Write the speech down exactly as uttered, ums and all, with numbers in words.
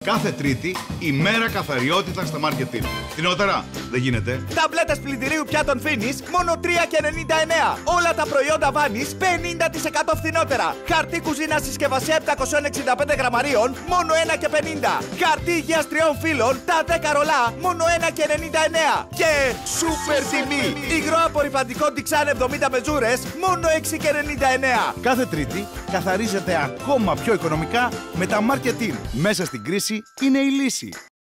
Κάθε Τρίτη ημέρα καθαριότητα στα Marketing. Φθηνότερα δεν γίνεται. Ταμπλέτες πλυντηρίου πιάτων Φίνις μόνο τρία και ενενήντα εννέα. Όλα τα προϊόντα Βάνης πενήντα τοις εκατό φθηνότερα. Χαρτί κουζίνα συσκευασία επτακόσια εξήντα πέντε γραμμαρίων μόνο ένα και πενήντα. Χαρτί υγείας τριών φύλων τα δέκα ρολά μόνο ένα και ενενήντα εννέα. Και σούπερ τιμή! Υγρό απορριπαντικό Dixan εβδομήντα μετζούρες μόνο έξι και ενενήντα εννέα. Κάθε Τρίτη καθαρίζεται ακόμα πιο οικονομικά με τα Marketing. Μέσα στην κρίση είναι η λύση.